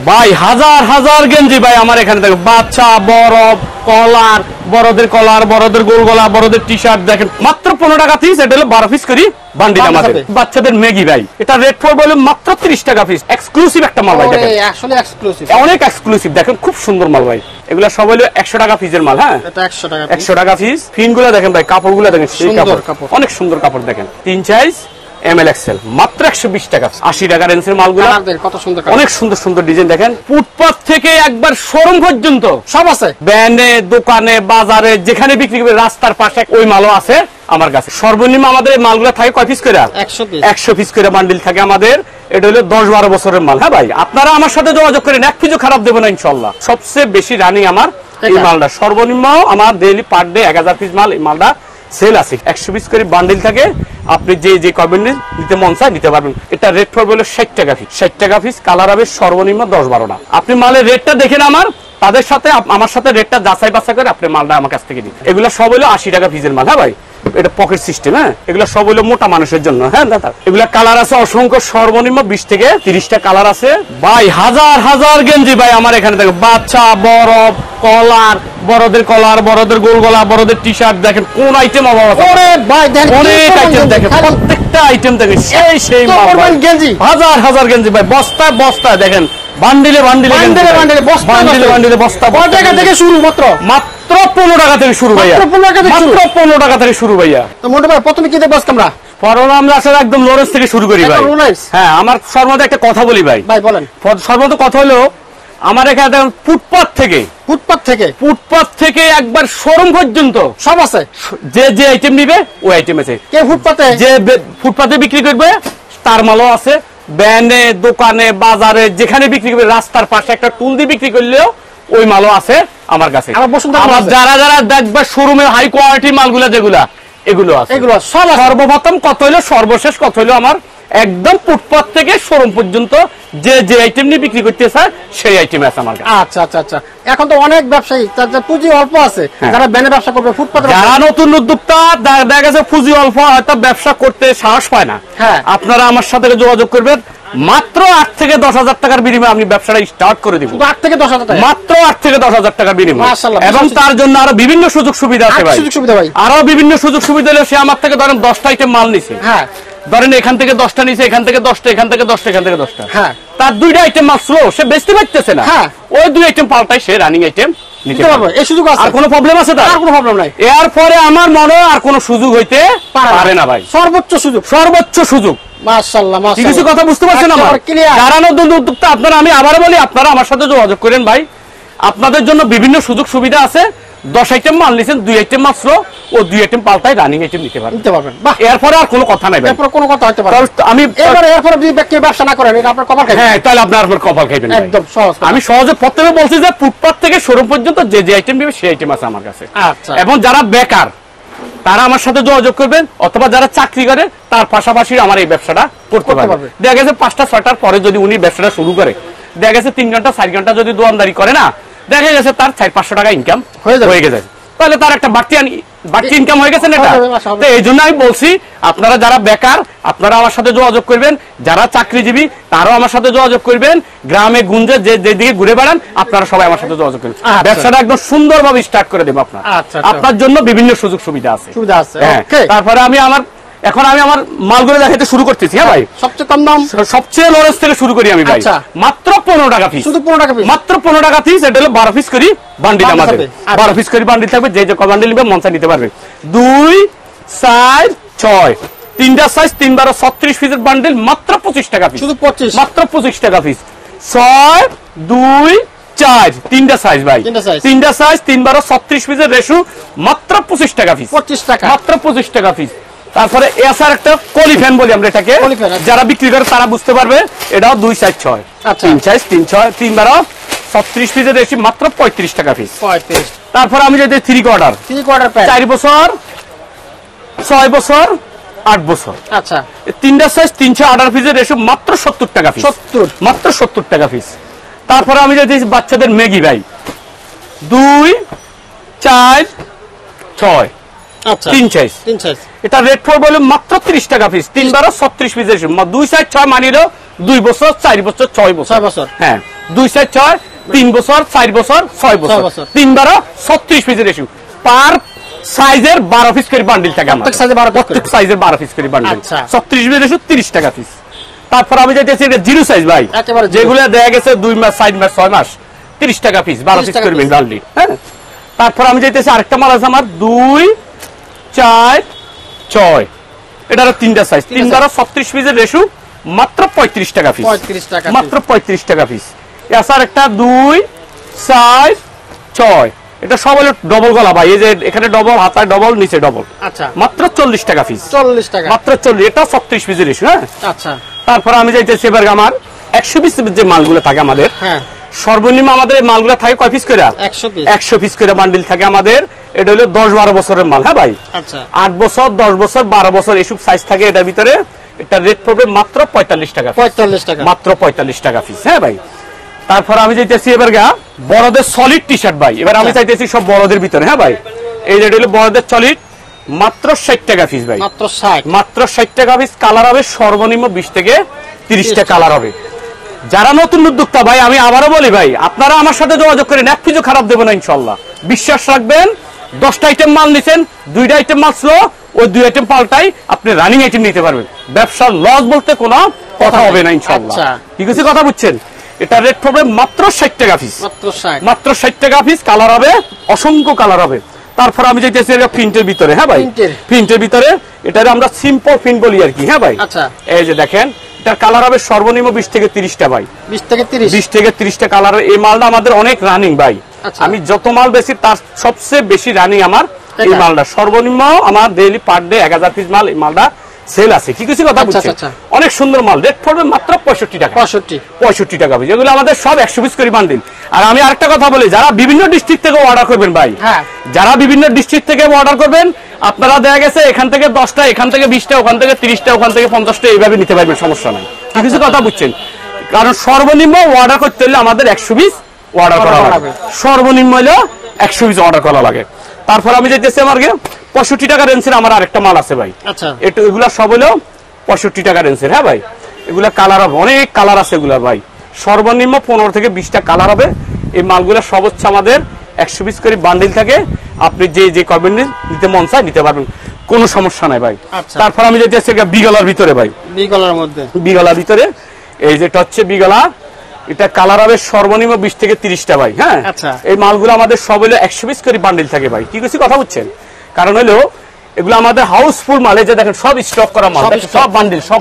ভাই হাজার হাজার গেঞ্জি ভাই আমার এখানে দেখো, বাচ্চা বড় কলার, বড়দের কলার, বড়দের গোল গলা, বড়দের টি শার্ট দেখেন মাত্র 15 টাকা পিস। এটা হলো 12 পিস করি বান্ডিল আমাদের। বাচ্চাদের ম্যাগি ভাই, এটা রেট পড়বে মাত্র 30 টাকা পিস। এক্সক্লুসিভ একটা মাল ভাই, দেখেন আসলে এক্সক্লুসিভ, অনেক এক্সক্লুসিভ, দেখেন খুব সুন্দর মাল ভাই। এগুলা সব হলো 100 টাকা পিসের মাল। হ্যাঁ এটা 100 টাকা পিস। ফিনগুলো দেখেন ভাই, কাপড়গুলো দেখেন সেই কাপড়, অনেক সুন্দর কাপড় দেখেন। 3 সাইজ ML XL মাত্র 120 টাকা। 80 টাকা রেঞ্জের মালগুলো কত সুন্দর, অনেক সুন্দর সুন্দর ডিজাইন দেখেন। ফুটপাত থেকে একবার শোরুম পর্যন্ত সব আছে, ব্যান্ডে, দোকানে, বাজারে, যেখানে বিক্রি করবে রাস্তার পাশে ওই মালও আছে আমার কাছে। সর্বনিম্ন আমাদের এই মালগুলো থাকে কয় পিস করে? 100 পিস করে বান্ডিল থাকে আমাদের। এটা হলো 10-12 বছরের মাল। হ্যাঁ ভাই, আপনারা আমার সাথে যোগাযোগ করেন, এক কিছু খারাপ দেবো না ইনশাল্লাহ। সবচেয়ে বেশি রানিং আমার এই মালটা। সর্বনিম্ন আমার ডেইলি পার ডে 1000 পিস মাল এই মালটা সেল আছে। 100 পিস করে বান্ডিল থাকে, আপনি যে কবেন নিতে মন চায় নিতে পারবেন। এটা রেট পড়বে 60 টাকা পিস। 60 টাকা পিস, কালার হবে সর্বনিম্ন 10-12টা। আপনি মালের রেটটা দেখেন, তাদের সাথে আমার সাথে রেটটা যাচাই বাছাই করে আপনি মালটা আমার কাছ থেকে দিন। এগুলো সব হলো 80 টাকা পিসের মাল। হ্যাঁ ভাই, এটা পকেট সিস্টেম। হ্যাঁ, এগুলো সব হলো মোটা মানুষের জন্য। হ্যাঁ দাদা, এগুলা কালার আছে অসংখ্য, সর্বনিম্ন 20 থেকে 30টা কালার আছে ভাই। হাজার হাজার গেঞ্জি ভাই আমার এখানে দেখো, বাচ্চা বড় কলার, বড়দের কলার, বড়দের গোল গলা, বড়দের টি শার্ট দেখেন কোন আইটেম অভাব আছে। অনেক আইটেম দেখেন, প্রত্যেকটা আইটেম দেখেন সেই মাল গেঞ্জি। হাজার হাজার গেঞ্জি ভাই, বস্তায় বস্তায় দেখেন, বান্ডিলে বান্ডিলে বান্ডিলে বস্তা। কত টাকা থেকে শুরু? মাত্র 15 টাকা থেকে শুরু ভাইয়া, মাত্র 15 টাকা থেকে শুরু ভাইয়া। তো মোটা ভাই প্রথমে কি দেখব আমরা? পরনে আমরা আসলে একদম লরেন্স থেকে শুরু করি ভাই। হ্যাঁ, আমার সর্বত একটা কথা বলি ভাই। ভাই বলেন। সর্বত কথা হলো আমার এখানে দেখুন ফুটপাত থেকে একবার শোরুম পর্যন্ত সব আছে। যে আইটেম নিবে ওই আইটেম আছে। কে ফুটপাতে, যে ফুটপাতে বিক্রি করবে তার মালও আছে। ব্যান্ডে, দোকানে, বাজারে, যেখানে বিক্রি করবে রাস্তার পাশে একটা টুল দিয়ে বিক্রি করলেও ওই মালও আছে আমার কাছে। আবার যারা যারা দেখবে শোরুমে হাই কোয়ালিটি মালগুলা যেগুলা, এগুলো আছে। এগুলো সর্বপ্রথম কত হইলো, সর্বশেষ কত হইলো আমার একদম ফুটপাত থেকে শোরুম পর্যন্ত যে আইটেম নিয়ে বিক্রি করতে চায় সেই আইটেম আছে আমার কাছে। আচ্ছা আচ্ছা আচ্ছা। এখন তো অনেক ব্যবসায়ী তাদের পুঁজি অল্প আছে, যারা ব্যানে ব্যবসা করবে, ফুটপাতে যারা নতুন উদ্যোক্তা দেখা গেছে পুঁজি অল্প, হয়তো ব্যবসা করতে সাহস পায় না। হ্যাঁ, আপনারা আমার সাথে যোগাযোগ করবেন। মাত্র 8 থেকে 10,000 টাকার বিনিময়ে আমি ব্যবসাটা স্টার্ট করে দিব। 8 থেকে 10,000 টাকা, মাত্র 8 থেকে 10,000 টাকার বিনিময়ে। এবং তার জন্য আরো বিভিন্ন সুযোগ সুবিধা আছে ভাই। আরো বিভিন্ন সুযোগ সুবিধা হলে সে আমার থেকে ধরেন 10টা আইটেম মাল নিছে। হ্যাঁ, ধরেন এখান থেকে 10টা নিছে, এখান থেকে 10টা, এখান থেকে 10টা, এখান থেকে 10টা। হ্যাঁ, তার 2টা আইটেম মাত্র সে বেচতে পারতেছে না। হ্যাঁ, ওই 2 আইটেম পাল্টাই সে রানিং আইটেম নিতে পারবে। এই সুযোগ আছে। আর কোনো প্রবলেম আছে? তার কোনো প্রবলেম নাই। এরপরে আমার মনে আর কোনো সুযোগ হইতে পারে না ভাই। সর্বোচ্চ সুযোগ। মাশাআল্লাহ মাশাআল্লাহ। কিছু কথা বুঝতে পারছেন আমার? যারা নতুন উদ্যোক্তা আপনারা, আমি আবার বলি, আপনারা আমার সাথে যোগাযোগ করেন ভাই। আপনাদের জন্য বিভিন্ন সুযোগ সুবিধা আছে। 10 আইটেম মাল নিছেন, 2 আইটেম মাত্র, ও 2 আইটেম পাল্টাই রানিং আইটেম নিতে পারবেন। এরপরে আর কোনো কথা নাই ভাই। এরপর কোনো কথা হইতে পারে আমি এরপরে যদি ব্যবসা না করেন, এটা আপনার কপাল খাইবেন। হ্যাঁ, তাহলে আপনার কপাল খাইবেন একদম সহজ। আমি সহজে প্রথমে বলছি যে ফুটপাত থেকে শোরুম পর্যন্ত যে আইটেম দিবে সেই আইটেম আছে আমার কাছে। আচ্ছা। এবং যারা বেকার তারা আমার সাথে যোগাযোগ করবেন, অথবা যারা চাকরি করে তার পাশাপাশি আমার এই ব্যবসাটা করতে পারবে। দেখা গেছে 5টা 6টার পরে যদি উনি ব্যবসাটা শুরু করে, দেখা গেছে 3 ঘন্টা 4 ঘন্টা যদি দোকানদারি করে না, দেখা গেছে তার 400-500 টাকা ইনকাম হয়ে গেছে, তাহলে তার একটা বাড়তি ইনকাম হয়ে গেছে না। তো এই জন্য আমি বলছি, আপনারা যারা বেকার আপনারা আমার সাথে যোগাযোগ করবেন, যারা চাকরিজীবী তারাও আমার সাথে যোগাযোগ করবেন। গ্রামে গুঞ্জে যেদিকে ঘুরে বেড়ান আপনারা সবাই আমার সাথে যোগাযোগ করবেন। ব্যবসাটা একদম সুন্দরভাবে স্টার্ট করে দেবো আপনার। আপনার জন্য বিভিন্ন সুযোগ সুবিধা আছে। তারপরে আমি আমার মালগুলো দেখাতে শুরু করতেছি। হ্যাঁ ভাই, সবচেয়ে কম দাম, সবচেয়ে লরেন্স থেকে শুরু করি আমি ভাই। মাত্র 15 টাকা পিস, শুধু 15 টাকা পিস, মাত্র 15 টাকা পিস। এটা হলো 12 পিস করি বান্ডিল আমাদের। 12 পিস করি বান্ডিল থাকবে, যে বান্ডিল নিবে মন চাই নিতে পারবে। 2, 4, 6 তিনটা সাইজ, 3 12 36 পিসের বান্ডিল মাত্র 25 টাকা পিস, শুধু 25, মাত্র 25 টাকা পিস। 6, 2, 4 তিনটা সাইজ ভাই, তিনটা সাইজ 3 12 36 পিসের রেশু মাত্র 25 টাকা পিস, 25 টাকা, মাত্র 25 টাকা পিস। তারপরে এসার একটা কলি ফ্যান বলি আমরা এটাকে, যারা বিক্রি করে তারা বুঝতে পারবে। এটাও 2 সাইজ 6, 3 সাইজ 3 6 3 12 36 পিসের রেশু মাত্র 35 টাকা পিস। তারপর আমি যদি 3 কোয়ার্টার 4 বছর 6 বছর 8 বছর, আচ্ছা, তিনটা সাইজ 318 পিসের রেশু মাত্র 70 টাকা পিস, 70, মাত্র 70 টাকা পিস। তারপরে আমি যদি বাচ্চাদের ম্যাগি ভাই 2 4 6, আচ্ছা, 3 সাইজ, এটা রেট পড়বে মাত্র 30 টাকা পিস। 3 12 36 পিসের 2 সাইজ 6 মানিলো 2 বছর 4 বছর 6 বছর, হ্যাঁ 2 4 6 3 বছর 4 বছর 6 বছর 3 12 36 পিসের রেশু পার সাইজের 12 পিস করে বান্ডিল থাকে আমাদের প্রত্যেক সাইজের 12 পিস করে বান্ডিল 36 পিসের রেশু 30 টাকা পিস। তারপর আমি যাইতেছি এটা জিরো সাইজ ভাই, যেগুলো দেখা গেছে 2 মাস 4 মাস 6 মাস 30 টাকা পিস 12 পিস করে বান্ডিল। হ্যাঁ, তারপর আমি যাইতেছি আরেকটা মাল আছে আমার 2 4 6, এটা হলো 3টা সাইজ 3 12 36 পিসের রেশু মাত্র 35 টাকা পিস, 35 টাকা মাত্র 35 টাকা পিস। এছাড়া একটা 2 4 6, এটা সব হলো ডবল গলা ভাই, এই যে এখানে ডবল, হাতায় ডবল, নিচে ডবল। আচ্ছা, মাত্র 40 টাকা পিস, 40 টাকা মাত্র 40, এটা 36 পিসের রেশু। হ্যাঁ, আচ্ছা। তারপর আমি যাইতেছি এবার আমার 100 পিস যে মালগুলো থাকে আমাদের, হ্যাঁ, সর্বনিম্ন আমাদের এই মালগুলো থাকে কয় পিস করে? 100 পিস করে বান্ডিল থাকে আমাদের। এটা হলো 10 12 বছরের মাল। হ্যাঁ ভাই, আচ্ছা, 8 বছর 10 বছর 12 বছর এসব সাইজ থাকে এটার ভিতরে। এটা রেট পড়বে মাত্র 45 টাকা, 45 টাকা, মাত্র 45 টাকা পিস। হ্যাঁ ভাই, তারপর আমি চাইতেছি এবার বড়দের সলিড টি শার্ট ভাই, এবার আমি চাইতেছি সব বড়দের ভিতরে। হ্যাঁ ভাই, এই যে হলো বড়দের সলিড মাত্র 60 টাকা পিস ভাই, মাত্র 60, মাত্র 60 টাকা পিস। কালার হবে সর্বনিম্ন 20 থেকে 30টা কালার হবে। যারা নতুন উদ্যোক্তা ভাই, আমি আবারও বলি ভাই, আপনারা আমার সাথে যোগাযোগ করেন, এক পিছু খারাপ দেবো না ইনশাল্লাহ, বিশ্বাস রাখবেন। 10টা আইটেম মাল নিছেন, 2টা আইটেম মাল স্লো, ওই 2 আইটেম পাল্টাই আপনি রানিং আইটেম নিতে পারবেন। ব্যবসার লস বলতে কোনো কথা হবে না ইনশাল্লাহ। ঠিক আছে, কথা বুঝছেন? এটা রেট পড়বে মাত্র 60 টাকা পিস, মাত্র 60 টাকা পিস। কালার হবে অসংখ্য কালার হবে। তারপর আমি চাইতেছি প্রিন্টের ভিতরে। হ্যাঁ ভাই, প্রিন্টের ভিতরে এটা আমরা সিম্পল প্রিন্ট বলি আর কি। হ্যাঁ ভাই, এই যে দেখেন, এটার কালার হবে সর্বনিম্ন 20 থেকে 30টা ভাই, 20 থেকে 30টা কালার। এই মালটা আমাদের অনেক রানিং ভাই, আমি যত মাল বেশি তার সবচেয়ে বেশি রানিং আমার এই মালটা। সর্বনিম্ন আমার ডেইলি পার ডে 1000 পিস মাল এই মালটা সেল আছে। কি কিছু কথা বুঝছেন? অনেক সুন্দর মাল, রেট পড়বে মাত্র 65 টাকা, 65 টাকা পিস। এগুলো আমাদের সব 100 পিস করে বান্ডিল। আর আমি আরেকটা কথা বলি, যারা বিভিন্ন ডিস্ট্রিক্ট থেকে অর্ডার করবেন ভাই, যারা বিভিন্ন ডিস্ট্রিক্ট থেকে অর্ডার করবেন, আপনারা দেখা গেছে এখান থেকে 10টা, এখান থেকে 20টা, ওখান থেকে 30টা, ওখান থেকে 50টা, এইভাবে নিতে পারবেন, সমস্যা নাই। কি কিছু কথা বুঝছেন? কারণ সর্বনিম্ন অর্ডার করতে হলে আমাদের 100 পিস অর্ডার করা লাগে, সর্বনিম্ন হলো 100 পিস অর্ডার করা লাগে। তারপর আমি যেতেছি আমার 65 টাকা রেঞ্জের আমার আরেকটা মাল আছে ভাই। আচ্ছা, এগুলা সব হলো 65 টাকা রেঞ্জের। হ্যাঁ ভাই, এগুলা কালার হবে, অনেক কালার আছে এগুলা ভাই, সর্বনিম্ন 15 থেকে 20টা কালার হবে। এই মালগুলা সব হচ্ছে আমাদের 100 পিস করে বান্ডিল থাকে। আপনি যে করবেন নিতে মন চায় নিতে পারবেন, কোনো সমস্যা নাই ভাই। তারপর আমি যেতেছি বিগলার ভিতরে ভাই, বিগলার মধ্যে, বিগলার ভিতরে এই যেটা হচ্ছে বিগলা, এটা কালার হবে সর্বনিম্ন 20 থেকে 30টা ভাই। হ্যাঁ, এই মালগুলো আমাদের সব হলো 100 পিস করে বান্ডিল থাকে ভাই। কি কিছু কথা বুঝছেন? কারণ হলো এগুলো আমাদের হাউসফুল মাল, এই যে দেখেন সব স্টক করা মাল, সব বান্ডিল, সব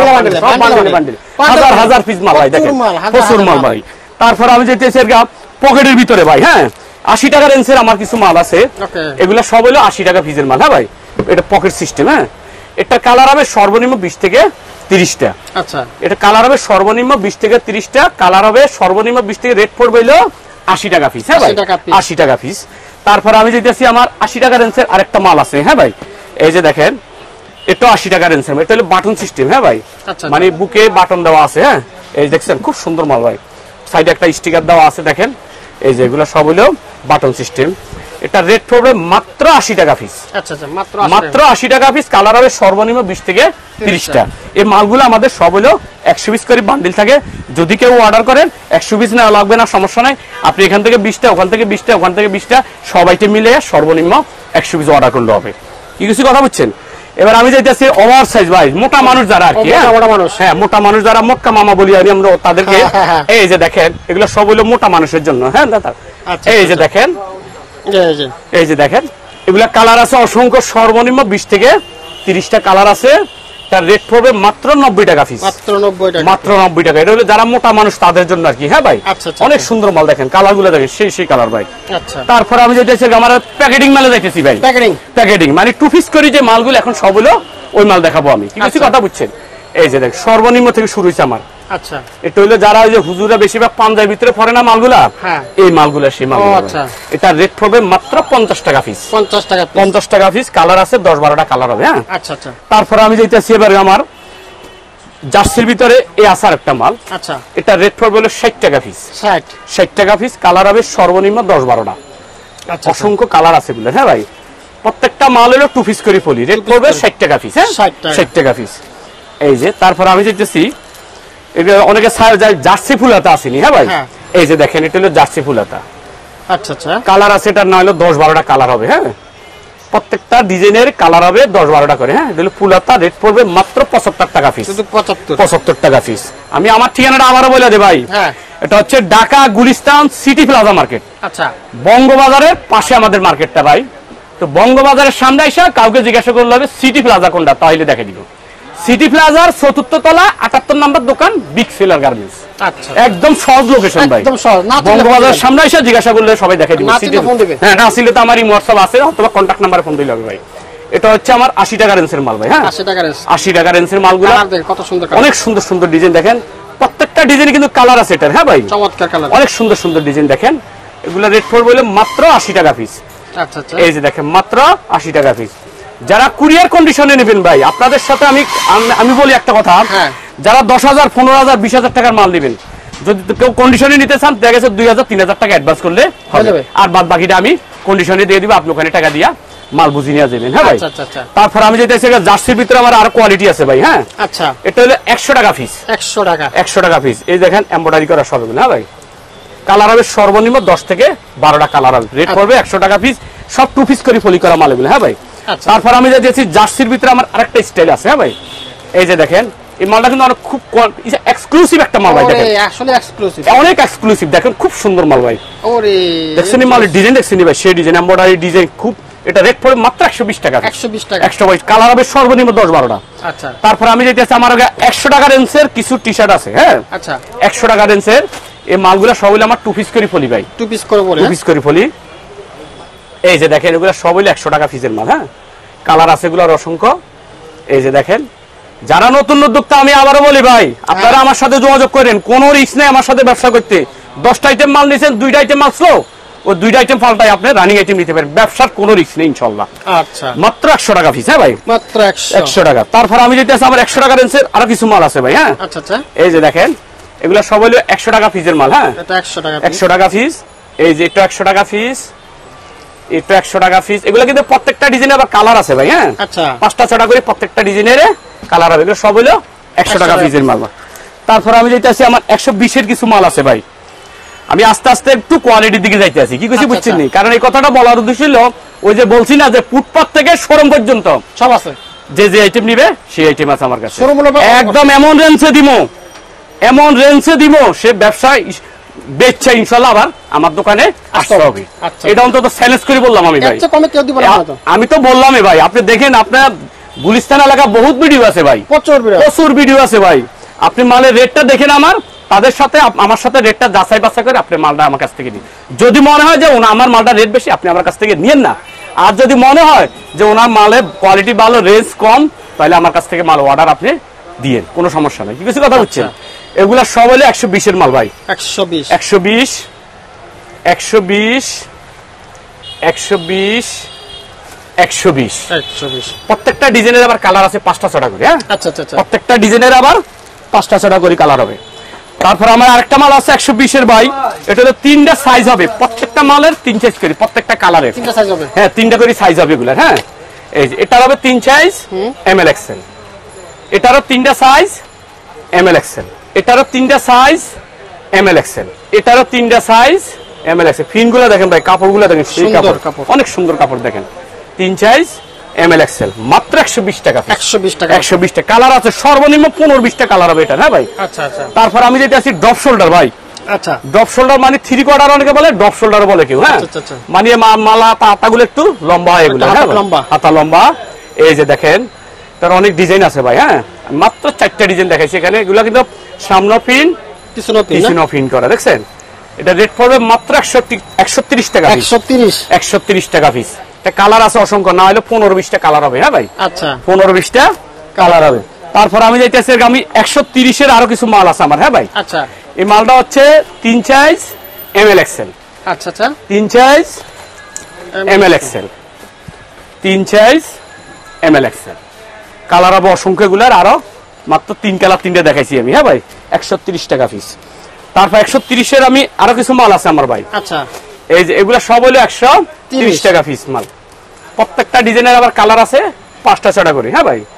বান্ডিল, হাজার হাজার পিস মাল ভাই, দেখেন প্রচুর মাল ভাই। তারপর আমি যেতেছি পকেটের ভিতরে ভাই। হ্যাঁ, 80 টাকা রেঞ্জের আমার কিছু মাল আছে, এগুলো সব হলো 80 টাকা পিসের মাল। হ্যাঁ ভাই, এটা পকেট সিস্টেম। হ্যাঁ, এটা কালার হবে সর্বনিম্ন 20 থেকে 30টা। আচ্ছা, এটা কালার হবে সর্বনিম্ন 20 থেকে 30টা কালার হবে, সর্বনিম্ন 20 থেকে রেট পড়বে হলো 80 টাকা পিস। হ্যাঁ ভাই, 80 টাকা পিস। তারপর আমি যেতেছি আমার 80 টাকা রেঞ্জের আরেকটা মাল আছে। হ্যাঁ ভাই, এই যে দেখেন, এটা 80 টাকা রেঞ্জের, এটা হলো বাটন সিস্টেম। হ্যাঁ ভাই, মানে বুকে বাটন দেওয়া আছে। হ্যাঁ, এই দেখছেন খুব সুন্দর মাল ভাই, সাইডে একটা স্টিকার দেওয়া আছে দেখেন। এই যে এগুলো সব হলো বাটন সিস্টেম। এটা রেট পড়বে মাত্র 80 টাকা পিস। আচ্ছা, মাত্র 80 টাকা পিস। কালার হবে সর্বনিম্ন 20 থেকে 30টা। এই মালগুলো আমাদের সব হলো 100 পিস করে বান্ডিল থাকে। যদি কেউ অর্ডার করেন 100 পিস না লাগবে না, সমস্যা নাই। আপনি এখান থেকে 20টা, ওখান থেকে 20টা, ওখান থেকে 20টা, সব আইটেম মিলে সর্বনিম্ন 100 পিস অর্ডার করলে হবে। কি কিছু কথা বুঝছেন? এবার আমি যাইতেছি ওভার সাইজ ভাই, মোটা মানুষ যারা আর কি, হ্যাঁ মোটা মানুষ যারা, মোটকা মামা বলি আমরা তাদেরকে। এই যে দেখেন, এগুলো সব হলো মোটা মানুষের জন্য। হ্যাঁ দাদা, এই যে দেখেন, এই যে দেখেন, এগুলা কালার আছে অসংখ্য, সর্বনিম্ন 20 থেকে 30টা কালার আছে। তার রেট পড়বে মাত্র 90 টাকা পিস, মাত্র 90 টাকা। এটা হলো যারা মোটা মানুষ তাদের জন্য আর কি। হ্যাঁ ভাই, অনেক সুন্দর মাল, দেখেন কালার গুলো দেখেন, সেই কালার ভাই। তারপর আমি যেতেছি আমার প্যাকেটিং মালে যাইতেছি ভাই। প্যাকেটিং মানে 2 পিস করে যে মালগুলো এখন সব হলো ওই মাল দেখাবো আমি। কি কিছু কথা বুঝছেন? এই যে দেখ, সর্বনিম্ন থেকে শুরু হয়েছে আমার। আচ্ছা, এটা হলো যারা ওই যে হুজুরা বেশিরভাগ পাঞ্জাবির ভিতরে পরে না মালগুলা, এই মালগুলা সেই মালগুলো। এটা রেট পড়বে মাত্র 50 টাকা পিস, 50 টাকা পিস। কালার আছে 10-12টা কালার হবে। হ্যাঁ, আচ্ছা আচ্ছা। তারপর আমি যাইতেছি এবার আমার জার্সির ভিতরে এই আসার একটা মাল। আচ্ছা, এটা রেট পড়বে হলো 60 টাকা পিস, 60 টাকা পিস। কালার হবে সর্বনিম্ন 10-12টা। অসংখ্য কালার আছে বলে। হ্যাঁ ভাই, প্রত্যেকটা মাল হলো 2 পিস করে পলি, রেট পড়বে 60 টাকা পিস। হ্যাঁ, 60 টাকা পিস। এই যে তারপর আমি যেতেছি অনেকে জার্সি ফুল হাতে আসেনি। হ্যাঁ ভাই, এই যে দেখেন এটা হলো জার্সি ফুলাতা। আচ্ছা আচ্ছা, কালার আছে এটা, না হলো 10-12টা কালার হবে। হ্যাঁ, প্রত্যেকটা ডিজাইনের কালার হবে 10-12টা করে। হ্যাঁ, এটা হলো ফুলাতা, রেট পড়বে মাত্র 75 টাকা পিস। 75 টাকা পিস। আমি আমার ঠিকানাটা আবারও বলে দে ভাই। হ্যাঁ, এটা হচ্ছে Dhaka Gulistan city plaza market. আচ্ছা, বঙ্গবাজারের পাশে আমাদের মার্কেটটা ভাই। তো বঙ্গবাজারের সামনে এসে কাউকে জিজ্ঞাসা করলে হবে সিটি প্লাজা কোনটা, তাহলে দেখে দিব। সিটি প্লাজার 4th তলা 78 নম্বর দোকান, বিগ সেলার গার্মেন্টস। আচ্ছা, একদম সহজ লোকেশন ভাই, একদম সহজ। না বঙ্গবাজারের সামনে এসে জিজ্ঞাসা করলে সবাই দেখে দিব। হ্যাঁ, না আসলে তো আমারই হোয়াটসঅ্যাপ আছে অথবা কন্টাক্ট নাম্বারে ফোন দিলে হবে ভাই। এটা হচ্ছে আমার 80 টাকা রেঞ্জের মাল ভাই। হ্যাঁ, 80 টাকা রেঞ্জের মালগুলো কত সুন্দর, অনেক সুন্দর সুন্দর ডিজাইন দেখেন। প্রত্যেকটা ডিজাইনে কিন্তু কালার আছে এটার। হ্যাঁ ভাই, চমৎকার কালার, অনেক সুন্দর সুন্দর ডিজাইন দেখেন। এগুলা রেট পড়বে মাত্র 80 টাকা পিস। আচ্ছা আচ্ছা, এই যে দেখেন মাত্র 80 টাকা পিস। যারা কুরিয়ার কন্ডিশনে নেবেন ভাই, আপনাদের সাথে আমি বলি একটা কথা, যারা 10,000, 15,000, 20,000 টাকার মাল নেবেন, যদি কেউ কন্ডিশনে নিতে চান, দেখা গেছে 2,000, 3,000 টাকা অ্যাডভান্স করলে হবে, আর বাদ বাকিটা আমি কন্ডিশনে দিয়ে দিব, আপনি ওখানে টাকা দিয়া মাল বুঝিয়ে নিয়ে যাবেন। হ্যাঁ ভাই, তারপর আমি যেটা জার্সির ভিতরে আমার আরো কোয়ালিটি আছে ভাই। হ্যাঁ, আচ্ছা, এটা হলো 100 টাকা পিস। 100 টাকা পিস। এই দেখেন এমব্রয়ডারি করা সব। হ্যাঁ ভাই, কালার হবে সর্বনিম্ন 10 থেকে 12টা কালার হবে। রেট পড়বে 100 টাকা পিস। সব 2 পিস করে ফলি করা মাল এগুলো। হ্যাঁ ভাই, তারপর আমি যেছি জার্সির ভিতরে আমার আরেকটা স্টাইল আছে। হ্যাঁ ভাই, এই যে দেখেন এই মালটা কিন্তু অনেক খুব এক্সক্লুসিভ একটা মাল ভাই। দেখেন আসলে এক্সক্লুসিভ, অনেক এক্সক্লুসিভ। দেখেন খুব সুন্দর মাল ভাই। ওরে দেখছেন এই মালের ডিজাইন, দেখছেন ভাই, সেই ডিজাইন এমব্রয়ডারি ডিজাইন খুব। এটা রেট পড়বে মাত্র 120 টাকা। 120 টাকা। 120 কালার হবে সর্বনিম্ন 10-12টা। আচ্ছা, তারপর আমি যেটা আমার 100 টাকা রেঞ্জের কিছু টি-শার্ট আছে। হ্যাঁ, আচ্ছা, 100 টাকা রেঞ্জের এই মালগুলো সব হলো আমার 2 পিস করে ফলি ভাই। 2 পিস করে বলে 2 পিস করে ফলি। এই যে দেখেন এগুলো সব হলো 100 টাকা পিসের মাল। হ্যাঁ, কালার আছে এগুলোর অসংখ্য। এই যে দেখেন, যারা নতুন উদ্যোক্তা, আমি আবারও বলি ভাই, আপনারা আমার সাথে যোগাযোগ করেন, কোনো রিস্ক নেই আমার সাথে ব্যবসা করতে। 10টা আইটেম মাল নিয়েছেন, 2টা আইটেম মাল ছিল, ওই 2টা আইটেম পাল্টাই আপনি রানিং আইটেম নিতে পারেন। ব্যবসার কোনো রিস্ক নেই ইনশাআল্লাহ। আচ্ছা, মাত্র 100 টাকা পিস। হ্যাঁ ভাই, মাত্র 100 টাকা। তারপর আমি যেটা আছে আমার 100 টাকা রেঞ্জের আরো কিছু মাল আছে ভাই। হ্যাঁ, আচ্ছা আচ্ছা, এই যে দেখেন এগুলো সব হলো 100 টাকা পিসের মাল। হ্যাঁ, এটা 100 টাকা, 100 টাকা পিস। এই যে এটা 100 টাকা পিস, এটা 100 টাকা পিস। এগুলো কিন্তু প্রত্যেকটা ডিজাইনে আবার কালার আছে ভাই। হ্যাঁ, আচ্ছা, 5টা 6টা করে প্রত্যেকটা ডিজাইনের কালার হবে। এগুলো সব হলো 100 টাকা পিসের মাল। তারপর আমি যেটা আছে আমার 120 এর কিছু মাল আছে ভাই। আমি আস্তে আস্তে একটু কোয়ালিটির দিকে যাইতে আছি। কি কইছি বুঝছেন নি? কারণ এই কথাটা বলার উদ্দেশ্য হলো ওই যে বলছি না যে ফুটপাত থেকে শোরুম পর্যন্ত সব আছে। যে যে আইটেম নিবে সেই আইটেম আছে আমার কাছে। একদম এমন রেঞ্জে দিব, সে ব্যবসা বেচছে ইনশাআল্লাহ আবার আমার দোকানে আসতে হবে। এটা অন্তত চ্যালেঞ্জ করে বললাম আমি ভাই। আমি তো বললামই ভাই, আপনি দেখেন আপনার গুলিস্তান এলাকা বহুত ভিডিও আছে ভাই, প্রচুর ভিডিও আছে ভাই। আপনি মালের রেটটা দেখেন, তাদের সাথে আমার সাথে রেটটা যাচাই বাছাই করে আপনি মালটা আমার কাছ থেকে নিন। যদি মনে হয় যে আমার মালটা রেট বেশি, আপনি আমার কাছ থেকে নিয়েন না। আর যদি মনে হয় যে ওনার মালের কোয়ালিটি ভালো, রেঞ্জ কম, তাহলে আমার কাছ থেকে মাল অর্ডার আপনি দিয়েন, কোনো সমস্যা নেই। কি কিছু কথা বুঝছেন? এগুলা সব হলে 120 এর মাল ভাই। 120 প্রত্যেকটা ডিজাইনের আবার কালার আছে 5টা 6টা করে। হ্যাঁ, আচ্ছা, প্রত্যেকটা ডিজাইনের আবার 5টা 6টা করে কালার হবে। তারপর আমার আরেকটা মাল আছে 120 এর ভাই। এটা হলো 3টা সাইজ হবে, প্রত্যেকটা মালের 3 সাইজ করে, প্রত্যেকটা কালারের 3টা সাইজ হবে। হ্যাঁ, 3টা করে সাইজ হবে এগুলা। হ্যাঁ, এই যে এটা হবে 3 সাইজ এমএল এক্সেল, এটারও 3টা সাইজ এমএল এক্সেল, এটারও 3টা সাইজ এমএল এক্সেল, এটারও 3টা সাইজ এমএল এক্সেল। ফিনগুলো দেখেন ভাই, কাপড়গুলো দেখেন, সেই কাপড়, অনেক সুন্দর কাপড় দেখেন। 3 সাইজ এমএল এক্সেল, মাত্র 120 টাকা। 120 টাকা। কালার আছে সর্বনিম্ন 15-20টা কালার হবে এটা। হ্যাঁ ভাই, আচ্ছা আচ্ছা। তারপর আমি যেটা আছি ড্রপ শোল্ডার ভাই। আচ্ছা, ড্রপ শোল্ডার মানে 3 কোয়ার্টার অনেকে বলে, ড্রপ শোল্ডার বলে কেউ। হ্যাঁ, মানে মালা পাতাগুলো একটু লম্বা হয়, এগুলো হাতা লম্বা। এই যে দেখেন তার অনেক ডিজাইন আছে ভাই। হ্যাঁ, মাত্র 4টা ডিজাইন দেখাইছি এখানে। এগুলো কিন্তু সামনে পিন, পিছনে পিন করা, দেখছেন? এটা রেট পড়বে মাত্র 130 টাকা। 130 টাকা পিস। কালার আছে অসংখ্য, না হলে 15-20টা কালার হবে। হ্যাঁ ভাই, আচ্ছা, 15-20টা কালার হবে। তারপর আমি যাইতেছি আমি 130 এর আরো কিছু মাল আছে আমার। হ্যাঁ ভাই, আচ্ছা, এই মালটা হচ্ছে 3 সাইজ এমএল এক্সেল। আচ্ছা আচ্ছা, 3 size M L XL, 3 size M L XL. Colour হবে অসংখ্য এগুলার, আরো মাত্র 3 কালার 3টা দেখাইছি আমি। হ্যাঁ ভাই, 130 টাকা পিস। তারপর 130 এর আমি আরো কিছু মাল আছে আমার ভাই। আচ্ছা, এই যে এগুলা সব হলো 130 টাকা পিস মাল। প্রত্যেকটা ডিজাইনের আবার কালার আছে 5টা 6টা করে। হ্যাঁ ভাই,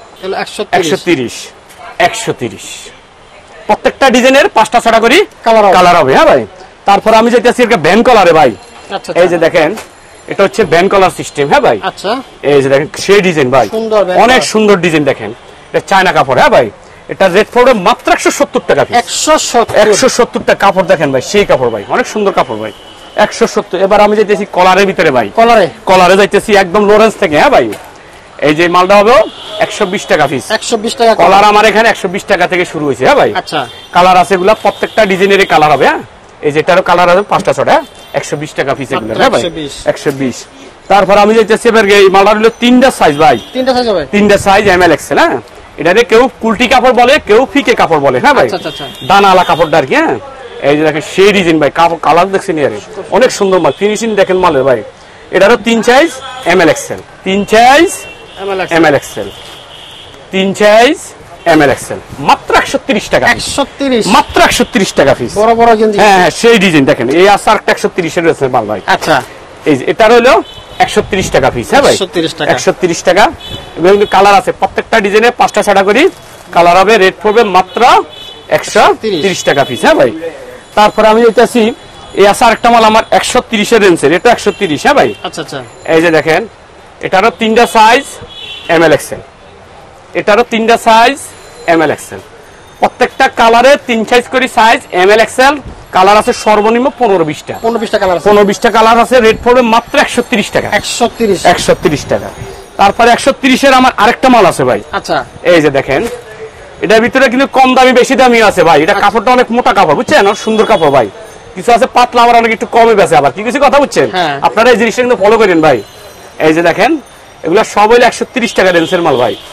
130 প্রত্যেকটা ডিজাইনের 5টা 6টা করে কালার হবে। হ্যাঁ ভাই, তারপর আমি যাইতেছি একটা ভ্যান কলারে ভাই। আচ্ছা এই যে দেখেন এটা হচ্ছে ভ্যান কলার সিস্টেম। হ্যাঁ ভাই, আচ্ছা এই যে দেখেন সেই ডিজাইন ভাই, অনেক সুন্দর ডিজাইন দেখেন। এটা চায়না কাপড়। হ্যাঁ ভাই, এটা রেট পড়বে মাত্র 170 টাকা পিস। 170 টাকা কাপড় দেখেন ভাই, সেই কাপড় ভাই, অনেক সুন্দর কাপড় ভাই, 170। এবার আমি যাইতেছি কলারের ভিতরে ভাই, কলারে যাইতেছি একদম লরেন্স থেকে। হ্যাঁ ভাই, এই যে মালটা হবে 120 টাকা পিস। 120 টাকা কলার আমার এখানে 120 টাকা থেকে শুরু হয়েছে। হ্যাঁ ভাই, আচ্ছা কালার আছে এগুলা, প্রত্যেকটা ডিজাইনের কালার হবে। হ্যাঁ, এই যেটারও কালার আছে 5টা 6টা, 120 টাকা পিস এগুলো। হ্যাঁ ভাই, 120। তারপর আমি যাইতেছি এবার এই মালটা হলো 3টা সাইজ ভাই, 3টা সাইজ এমএল এক্সেল। হ্যাঁ, এটারে কেউ কুলটি কাপড় বলে, কেউ ফিকে কাপড় বলে। হ্যাঁ ভাই, দানাওয়ালা কাপড়টা আর কি। হ্যাঁ, এই যে দেখেন সেই ডিজাইন ভাই, কাপড় কালার দেখছেন আরে অনেক সুন্দর মাল, ফিনিশিং দেখেন মালের ভাই। এটারও 3 size M L XL, 3 size M L XL, 3 size M L XL, মাত্র 130 টাকা। 130, মাত্র 130 টাকা পিস, বড় বড় গেঞ্জি। হ্যাঁ, সেই ডিজাইন দেখেন, এই আছে আরেকটা 130 এর রয়েছে মাল ভাই। আচ্ছা, এই যে এটার হলো 130 টাকা পিস। হ্যাঁ ভাই, 130 টাকা। এবং কালার আছে প্রত্যেকটা ডিজাইনে 5টা 6টা করে কালার হবে। রেট পড়বে মাত্র 130 টাকা পিস। হ্যাঁ ভাই, তারপরে আমি যাইতেছি এই আছে আরেকটা মাল আমার 130 এর রেঞ্জের, এটা 130। হ্যাঁ ভাই, আচ্ছা আচ্ছা, এই যে দেখেন এটারও 3টা সাইজ এমএল এক্সেল, এটারও 3টা সাইজ এমএল এক্সেল, প্রত্যেকটা কালারে 3 সাইজ করে সাইজ এমএল এক্সেল। কালার আছে সর্বনিম্ন 15-20টা, 15-20টা কালার আছে, 15-20টা কালার আছে। রেট পড়বে মাত্র 130 টাকা। 130 টাকা। তারপরে 130 এর আমার আরেকটা মাল আছে ভাই। আচ্ছা, এই যে দেখেন এটার ভিতরে কিন্তু কম দামি বেশি দামি আছে ভাই। এটা কাপড়টা অনেক মোটা কাপড়, বুঝছেন, অনেক সুন্দর কাপড় ভাই। কিছু আছে পাতলা, আমার অনেক একটু কমে বেছে, আবার কি কিছু কথা বুঝছেন। আপনারা এই জিনিসটা কিন্তু ফলো করেন ভাই। এই যে দেখেন এগুলা সব হইলে 130 টাকা রেঞ্জের মাল ভাই,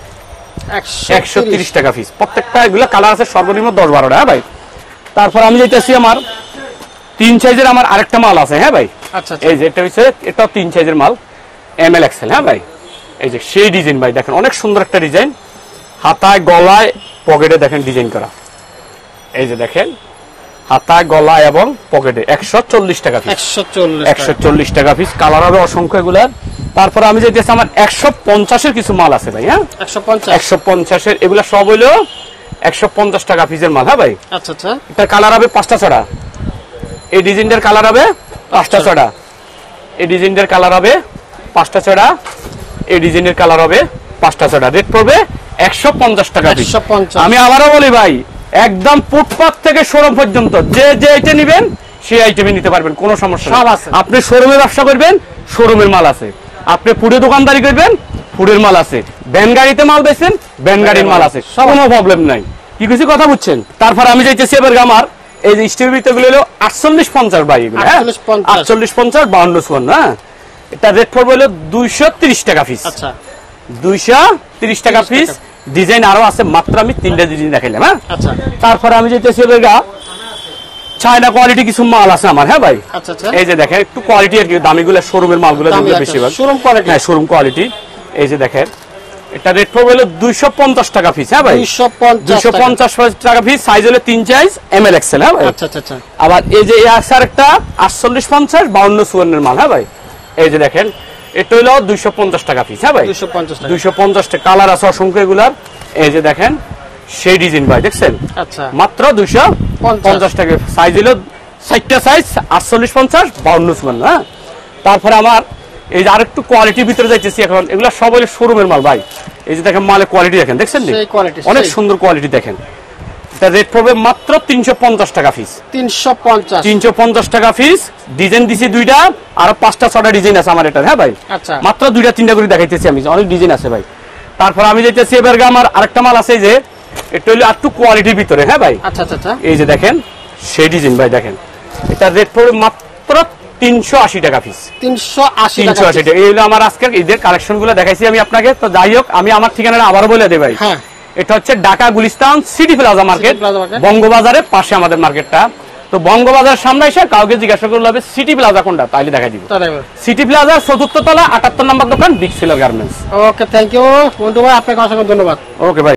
130 টাকা পিস। প্রত্যেকটা এগুলা কালার আছে সর্বনিম্ন 10-12টা। হ্যাঁ ভাই, তারপর আমি যাইতেছি আমার 3 সাইজের আমার আরেকটা মাল আছে। হ্যাঁ ভাই, আচ্ছা, এই যে এটা হচ্ছে, এটা 3 সাইজের মাল এমএল এক্সেল। হ্যাঁ ভাই, এই যে সেই ডিজাইন ভাই, দেখেন অনেক সুন্দর একটা ডিজাইন, হাতায় গলায় পকেটে দেখেন ডিজাইন করা। এই যে দেখেন হাতায় গলায় এবং পকেটে 140 টাকা পিস। 140 টাকা পিস। কালার হবে অসংখ্য এগুলার। তারপর আমি যাইতেছি আমার 150 এর কিছু মাল আছে ভাই। হ্যাঁ, 150 এর এগুলা সব হইলো 150 টাকা পিসের মাল। হ্যাঁ ভাই, আচ্ছা আচ্ছা, এটা কালার হবে 5টা 6টা। এই ডিজাইনের কালার হবে 5টা 6টা, এই ডিজাইনের কালার হবে 5টা 6টা, এই ডিজাইনের কালার হবে 5টা 6টা। রেট পড়বে 150 টাকা পিস। আমি আবারও বলি ভাই, একদম ফুটপাত থেকে শোরুম পর্যন্ত যে যে আইটেম নেবেন সেই আইটেমই নিতে পারবেন, কোনো সমস্যা নেই। আপনি শোরুমে ব্যবসা করবেন, শোরুমের মাল আছে। আপনি ফুডে দোকানদারি করবেন, ফুডের মাল আছে। ভ্যান গাড়িতে মাল বেচেন, ভ্যান গাড়ির মাল আছে, কোনো প্রবলেম নাই। কি কিছু কথা বুঝছেন। তারপর আমি যাইতেছি এবার আমার এই যে স্টিল ভিতরগুলো হলো 48-50 ভাই, এগুলো 48-50, 52-54। হ্যাঁ, এটা রেট পড়বে হলো 230 টাকা পিস। আচ্ছা, 230 টাকা পিস। ডিজাইন আরো আছে, মাত্র আমি 3টা ডিজাইন দেখাইলাম। হ্যাঁ, আচ্ছা, তারপরে আমি যেতেছি চায়না কোয়ালিটি কিছু মাল আছে আমার। হ্যাঁ ভাই, আচ্ছা আচ্ছা, এই যে দেখেন একটু কোয়ালিটি আর কি, দামিগুলো শোরুমের মালগুলো বেশিরভাগ শোরুম কোয়ালিটি। হ্যাঁ, শোরুম কোয়ালিটি। এই যে দেখেন এটা রেট পড়বে হলো 250 টাকা পিস। হ্যাঁ ভাই, 250 টাকা পিস। সাইজ হলো 3 সাইজ এমএল এক্সেল। হ্যাঁ ভাই, আচ্ছা আচ্ছা। আবার এই যে একটা 48-50, 52-54 এর মাল। হ্যাঁ ভাই, এই যে দেখেন এটা হলো 250 টাকা পিস। হ্যাঁ ভাই, 250 টাকা। কালার আছে অসংখ্য এগুলার। এই যে দেখেন সেই ডিজাইন ভাই, দেখছেন, আচ্ছা, মাত্র 250 টাকা। সাইজ হলো 4টা সাইজ, 48-50, 52-54। হ্যাঁ, তারপরে আমার এই যে আরেকটু কোয়ালিটির ভিতরে যাইতেছি এখন। এগুলা সব হলো শোরুমের মাল ভাই। এই যে দেখেন মালের কোয়ালিটি দেখেন, দেখছেন অনেক সুন্দর কোয়ালিটি দেখেন। এটা রেট পড়বে মাত্র 350 টাকা পিস। 350 টাকা পিস। ডিজাইন দিছি 2টা, আর 5টা 6টা ডিজাইন আছে আমার এটা। হ্যাঁ ভাই, আচ্ছা, মাত্র 2টা 3টা করে দেখাইতেছি আমি, অনেক ডিজাইন আছে ভাই। তারপর আমি যাইতেছি এবার আমার আরেকটা মাল আছে যে এটা হলো একটু কোয়ালিটির ভিতরে। হ্যাঁ ভাই, আচ্ছা আচ্ছা, এই যে দেখেন সেই ডিজাইন ভাই, দেখেন এটা রেট পড়বে মাত্র 380 টাকা পিস। 380 টাকা। এই হলো আমার আজকের ঈদের কালেকশন গুলো দেখাইছি আমি আপনাকে। তো যাই হোক, আমি আমার ঠিকানাটা আবারও বলে দেই ভাই। হ্যাঁ, এটা হচ্ছে Dhaka Gulistan city plaza market, বঙ্গবাজারের পাশে আমাদের মার্কেটটা। তো বঙ্গবাজার সামনে এসে কাউকে জিজ্ঞাসা করলে হবে সিটি প্লাজা কোনটা, তাইলে দেখা দিব। সিটি প্লাজা 4র্থ তলা 78 নম্বর দোকান, big seller garments. Okay, thank you বন্ধু ভাই, আপনাকে অসংখ্য ধন্যবাদ। ওকে ভাই।